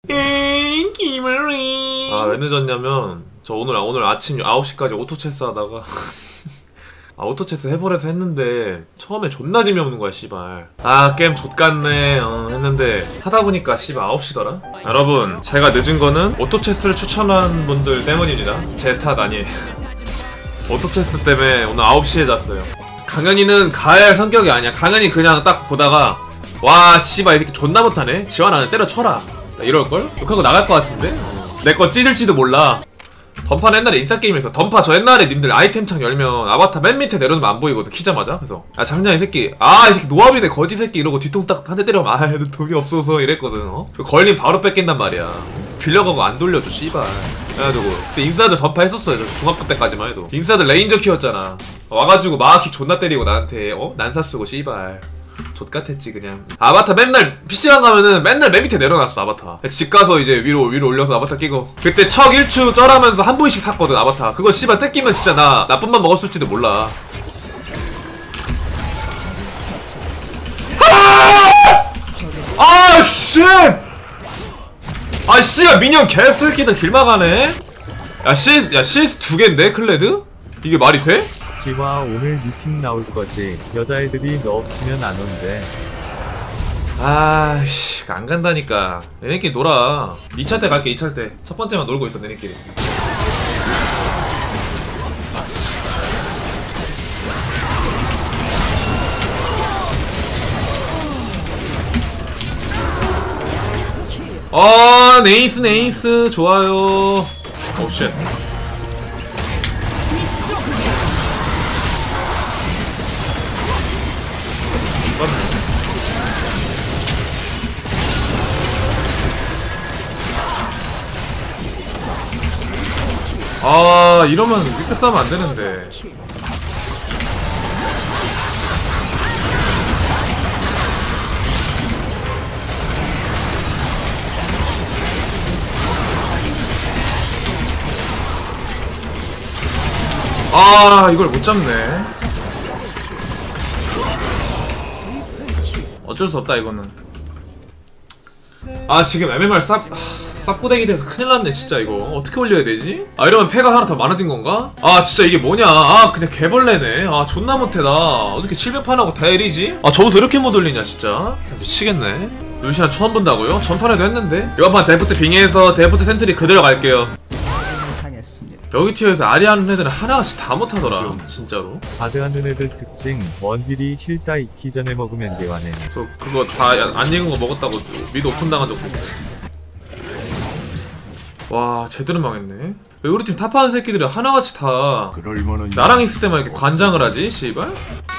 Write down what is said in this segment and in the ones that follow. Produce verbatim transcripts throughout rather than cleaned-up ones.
에이 기머리. 아 왜 늦었냐면 저 오늘 오늘 아침 아홉 시까지 오토체스 하다가 아 오토체스 해버려서 했는데 처음에 존나 재미없는 거야 씨발. 아 게임 좆같네 어, 했는데 하다보니까 씨발 아홉 시더라. 여러분 제가 늦은 거는 오토체스를 추천한 분들 때문입니다. 제 탓 아니에요. 오토체스 때문에 오늘 아홉 시에 잤어요. 강현이는 가야 할 성격이 아니야. 강현이 그냥 딱 보다가 와 씨발 이 새끼 존나 못하네, 지원 안에 때려쳐라 이럴걸? 욕하고 나갈 것 같은데? 내 거 찢을지도 몰라. 던파는 옛날에 인싸게임에서 던파 저 옛날에 님들 아이템창 열면 아바타 맨 밑에 내려놓으면 안 보이거든 키자마자. 그래서 야 장장 이 새끼 아 이 새끼 노합이네 거지 새끼 이러고 뒤통 딱 한 대 때리면 아 돈이 없어서 이랬거든. 어? 걸림 바로 뺏긴단 말이야. 빌려가고 안 돌려줘 씨발. 그래가지고 그때 인싸들 던파 했었어요. 저 중학교 때까지만 해도 인싸들 레인저 키웠잖아. 와가지고 마하킥 존나 때리고 나한테 어? 난사 쓰고 씨발 좆같았지 그냥. 아바타 맨날 피씨방 가면은 맨날 맨 밑에 내려놨어 아바타. 집 가서 이제 위로 위로 올려서 아바타 끼고 그때 척 일추 쩔하면서 한 분씩 샀거든 아바타. 그거 씨발 떼끼면 진짜 나 나쁜 맘 먹었을지도 몰라. 아 씨! 아 씨야 미니언 개새끼들 길 막아네. 야 씨, 야 씨에스 두 개인데 클레드? 이게 말이 돼? 지화 오늘 미팅 나올 거지. 여자애들이 너 없으면 안 온대. 아씨 안 간다니까. 얘네끼리 놀아. 이 차 때 갈게. 이 차 때 첫 번째만 놀고 있어 얘네끼리. 아 네이스 네이스 좋아요. 오 쉣. 아 이러면 이렇게 싸면 안 되는데. 아 이걸 못 잡네. 어쩔 수 없다 이거는. 아 지금 엠엠알 쌉 쌉구댕이 돼서 큰일 났네 진짜. 이거 어떻게 올려야 되지? 아 이러면 패가 하나 더 많아진 건가? 아 진짜 이게 뭐냐. 아 그냥 개벌레네. 아 존나 못해다. 어떻게 칠백 판하고 다 일이지? 아 저부터 이렇게 못 올리냐 진짜. 미치겠네. 루시안 처음 본다고요? 전판에도 했는데? 이번 판 데프트 빙의해서 데프트 센트리 그대로 갈게요. 여기 티어에서 아리 하는 애들은 하나씩 다 못하더라 진짜로. 바드하는 애들 특징 원딜이 힐 따 익기 전에 먹으면 개화네. 저 그거 다 안 익은 거 먹었다고 미드 오픈 당한 적도 있어. 와 제대로 망했네. 왜 우리 팀 탑하는 새끼들이 하나같이 다 나랑 있을 때만 이렇게 관장을 하지 씨발.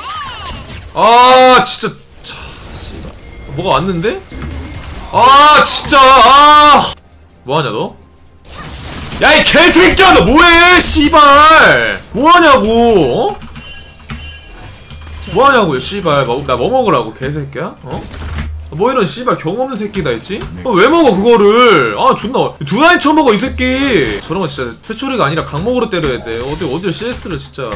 아 진짜 차 씨발 뭐가 왔는데? 아 진짜 아 뭐하냐 너? 야 이 개새끼야 너 뭐해 씨발 뭐하냐고 어? 뭐하냐고요 씨발 나 뭐 먹으라고 개새끼야 어? 뭐 이런 씨발 경험없는 새끼다 했지? 어, 왜 먹어 그거를? 아 존나 두 라인 쳐먹어 이 새끼. 저런 거 진짜 회초리가 아니라 강목으로 때려야 돼. 어디 어딜 씨에스를 진짜.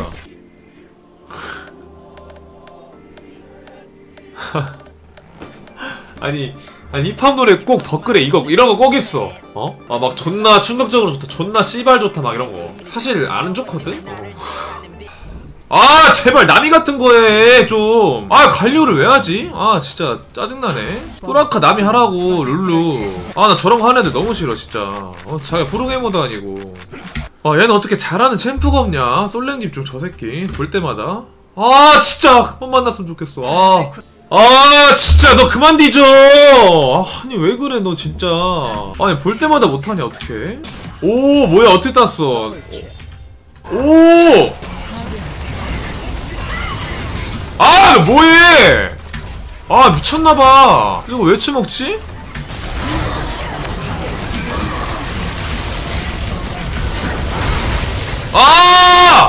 아니 아니 힙합 노래 꼭 덧글에 이거 이런 거 꼭 있어. 어? 아 막 존나 충격적으로 좋다. 존나 씨발 좋다 막 이런 거. 사실 안 좋거든. 어. 아 제발 남이 같은 거에 좀. 아 관료를 왜 하지? 아 진짜 짜증나네. 뿌라카 남이 하라고 룰루. 아 나 저런 거 하는 애들 너무 싫어 진짜. 어 자기가 프로게이머도 아니고. 아 얘는 어떻게 잘하는 챔프가 없냐. 솔랭 집중 저 새끼 볼 때마다. 아 진짜 한번 만났으면 좋겠어. 아. 아 진짜 너 그만 뒤져. 아니 왜 그래 너 진짜. 아니 볼 때마다 못하냐 어떡해. 오 뭐야 어떻게 땄어. 오 아! 너 뭐해! 아 미쳤나봐. 이거 왜 치먹지? 아!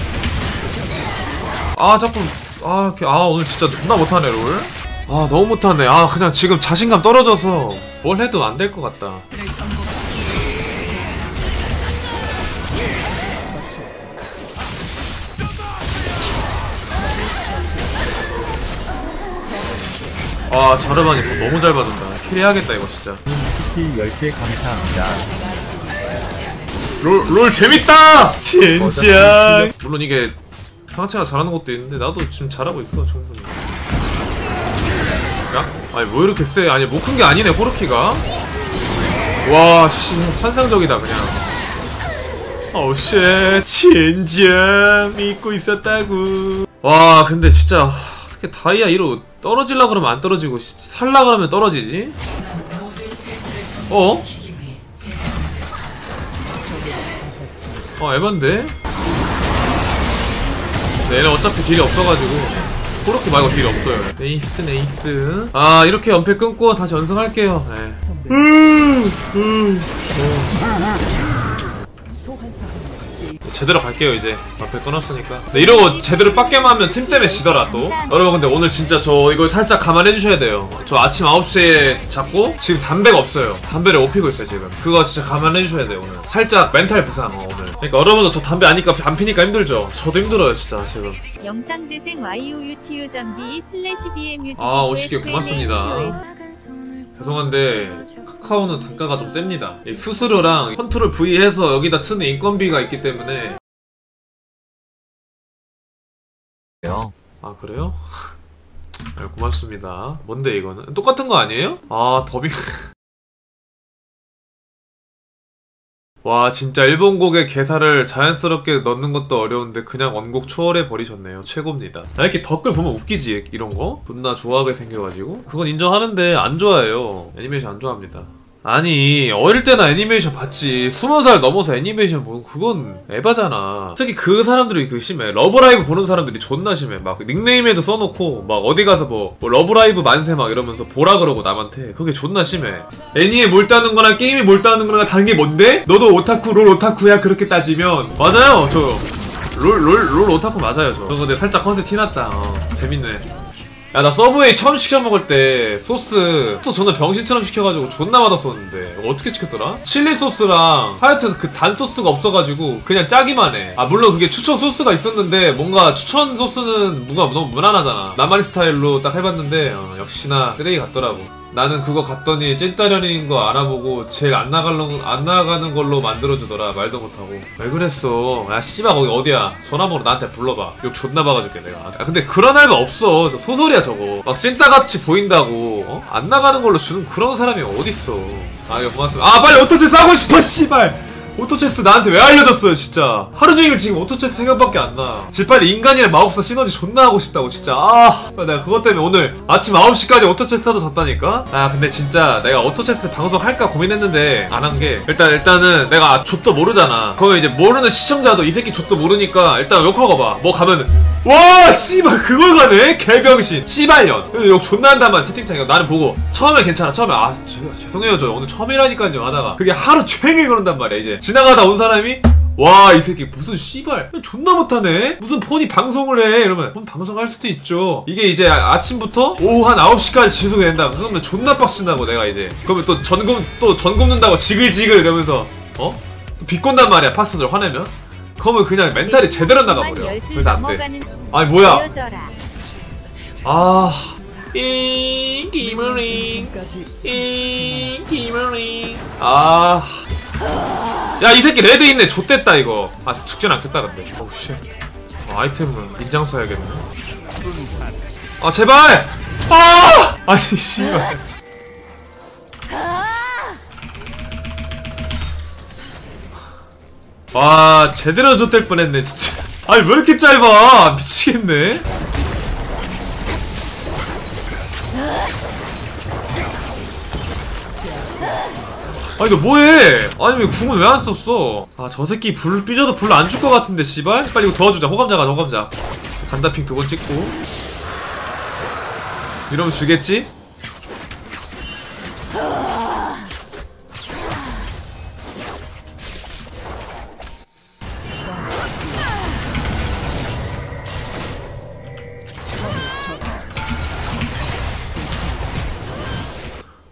아 자꾸 아, 아 오늘 진짜 존나 못하네 롤. 아 너무 못하네. 아 그냥 지금 자신감 떨어져서 뭘 해도 안 될 것 같다. 아 자르반이 너무 잘 받는다. 캐리해야겠다 이거 진짜. 쿠키 열 개 감사합니다. 롤, 롤 재밌다! 진짜! 물론 이게 상체가 잘하는 것도 있는데 나도 지금 잘하고 있어 충분히. 야? 아니 뭐 이렇게 세? 아니 못 큰 게 아니네 호르키가. 와 씨 환상적이다 그냥. 어우 쉣 진짜 믿고 있었다고. 와 근데 진짜 어떻게 다이아 이로 떨어질라 그러면 안 떨어지고 살라 그러면 떨어지지? 어? 어 에반데? 얘는 어차피 딜이 없어가지고 그렇게 말고 딜이 없어요. 네이스 네이스. 아 이렇게 연패 끊고 다시 연승할게요. 네. 음, 음, 제대로 갈게요 이제. 연패 끊었으니까. 네, 이러고 제대로 빡게만 하면 팀 때문에 지더라 또. 여러분 근데 오늘 진짜 저 이거 살짝 감안해주셔야 돼요. 저 아침 아홉 시에 잡고 지금 담배가 없어요. 담배를 못 피고 있어요 지금. 그거 진짜 감안해주셔야 돼요 오늘. 살짝 멘탈 부상 어, 오늘. 그러니까 여러분도 저 담배 아니까 안 피니까 힘들죠. 저도 힘들어요 진짜 지금. 영상 재생 와이오유티유 잠비 슬래시 비엠유 아 오십 개 고맙습니다. 죄송한데 카카오는 단가가 좀 셉니다. 이 수수료랑 컨트롤 V 해서 여기다 트는 인건비가 있기 때문에. 아 그래요? 네, 고맙습니다. 뭔데 이거는? 똑같은 거 아니에요? 아 더빙. 와 진짜 일본곡의 개사를 자연스럽게 넣는 것도 어려운데 그냥 원곡 초월해 버리셨네요. 최고입니다. 아, 이렇게 댓글 보면 웃기지 이런거? 존나 좋아하게 생겨가지고 그건 인정하는데 안 좋아해요. 애니메이션 안 좋아합니다. 아니 어릴 때나 애니메이션 봤지. 스무 살 넘어서 애니메이션 보는 그건 에바잖아. 특히 그 사람들이 그 심해. 러브라이브 보는 사람들이 존나 심해. 막 닉네임에도 써놓고 막 어디 가서 뭐, 뭐 러브라이브 만세 막 이러면서 보라 그러고 남한테. 그게 존나 심해. 애니에 몰두하는 거랑 게임에 몰두하는 거랑 다른 게 뭔데? 너도 오타쿠 롤 오타쿠야 그렇게 따지면. 맞아요 저 롤 롤 롤 오타쿠 맞아요 저. 저 근데 살짝 컨셉 티났다. 어, 재밌네. 야 나 서브웨이 처음 시켜먹을 때 소스 또 존나 병신처럼 시켜가지고 존나 맛없었는데 어떻게 시켰더라? 칠리 소스랑 하여튼 그 단 소스가 없어가지고 그냥 짜기만 해. 아 물론 그게 추천 소스가 있었는데 뭔가 추천 소스는 뭔가 너무 무난하잖아. 나만의 스타일로 딱 해봤는데 어, 역시나 쓰레기 같더라고. 나는 그거 갔더니 찐따련인 거 알아보고 제일 안 나가는, 안 나가는 걸로 만들어주더라. 말도 못하고. 왜 그랬어? 야 씨발 거기 어디야? 전화번호 나한테 불러봐. 욕 존나 박아줄게 내가. 야, 근데 그런 알바 없어. 소설이야 저거. 막 찐따같이 보인다고 어? 안 나가는 걸로 주는 그런 사람이 어딨어. 아 이거 고맙습니다. 아 빨리 오토체스 하고 싶어 씨발. 오토체스 나한테 왜 알려줬어요 진짜. 하루종일 지금 오토체스 생각밖에 안나. 지 빨리 인간이랑 마법사 시너지 존나 하고 싶다고 진짜. 아 내가 그것 때문에 오늘 아침 아홉 시까지 오토체스 하다 잤다니까. 아 근데 진짜 내가 오토체스 방송 할까 고민했는데 안 한 게 일단 일단은 내가 좆도 모르잖아. 그러면 이제 모르는 시청자도 이 새끼 좆도 모르니까 일단 욕하고 봐. 뭐 가면은 와 씨발 그걸 가네? 개병신 씨발년 욕 존나 한단 말이야 채팅창에. 나는 보고 처음에 괜찮아. 처음에 아 저, 죄송해요 저 오늘 처음이라니까요 하다가 그게 하루 종일 그런단 말이야. 이제 지나가다 온 사람이 와 이 새끼 무슨 씨발 존나 못하네? 무슨 폰이 방송을 해? 이러면 폰 방송할 수도 있죠. 이게 이제 아침부터 오후 한 아홉 시까지 지속이 된다. 그러면 존나 빡친다고 내가 이제. 그러면 또 전굽 또 전굽는다고 지글지글 이러면서 어? 또 비꼰단 말이야 파스들 화내면. 그러면 그냥 멘탈이 제대로 나가버려. 그래서 안돼. 아니 뭐야 아 인기머링 인기머링 아 야 이 새끼 레드 있네. 좆됐다 이거. 아 죽진 않겠다 근데. 어우 쉣. 어, 아이템은 인장 써야겠네. 아 제발. 아 아니 씨발. 와 제대로 좆될 뻔했네 진짜. 아니 왜 이렇게 짧아. 미치겠네. 아니 너 뭐해? 아니 왜 궁은 왜 안 썼어? 아 저 새끼 불 삐져도 불 안 줄 것 같은데 씨발? 빨리 이거 도와주자. 호감자 가자 호감자. 간다핑 두 번 찍고 이러면 주겠지?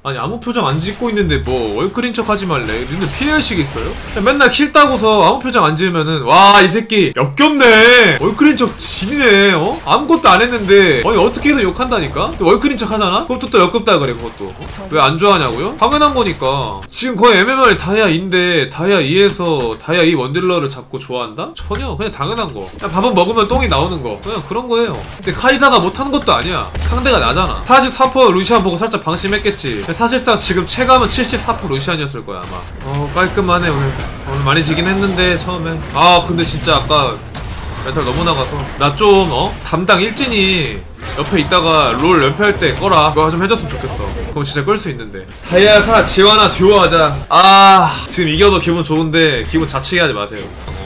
아니 아무 표정 안 짓고 있는데 뭐 월클인 척 하지 말래. 니들 피해의식 있어요? 맨날 킬 따고서 아무 표정 안 지으면은 와 이 새끼 역겹네. 월클인 척 지네. 어? 아무것도 안 했는데 아니 어떻게 해서 욕한다니까? 또 월클인 척 하잖아? 그것도 또 역겹다 그래 그것도. 어? 왜 안 좋아하냐고요? 당연한 거니까. 지금 거의 엠엠알 다이아 이인데 다이아 이에서 다이아 이 원딜러를 잡고 좋아한다? 전혀 그냥 당연한 거. 그냥 밥은 먹으면 똥이 나오는 거. 그냥 그런 거예요. 근데 카이사가 못하는 것도 아니야. 상대가 나잖아. 사십사 퍼센트 루시안 보고 살짝 방심했겠지. 사실상 지금 체감은 칠십사 퍼센트 루시안이었을 거야 아마. 어 깔끔하네 오늘. 오늘 많이 지긴 했는데 처음에. 아 근데 진짜 아까 멘탈 너무 나가서 나 좀 어? 담당 일진이 옆에 있다가 롤 연패할 때 꺼라. 그거 좀 해줬으면 좋겠어. 그럼 진짜 끌 수 있는데. 다이아 사 지원아 듀오 하자. 아 지금 이겨도 기분 좋은데 기분 잡치게 하지 마세요.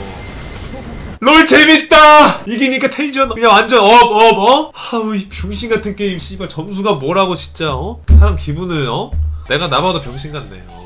롤 재밌다! 이기니까 텐션 그냥 완전 업, 업, 어? 하우, 이 병신 같은 게임, 씨발, 점수가 뭐라고, 진짜, 어? 사람 기분을, 어? 내가 나봐도 병신 같네, 어.